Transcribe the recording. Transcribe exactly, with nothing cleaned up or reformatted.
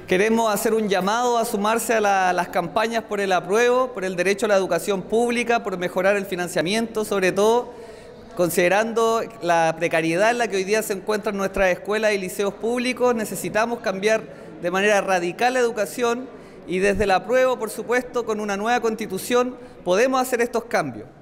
Queremos hacer un llamado a sumarse a la, las campañas por el apruebo, por el derecho a la educación pública, por mejorar el financiamiento, sobre todo considerando la precariedad en la que hoy día se encuentran nuestras escuelas y liceos públicos. Necesitamos cambiar de manera radical la educación y desde el apruebo, por supuesto, con una nueva constitución podemos hacer estos cambios.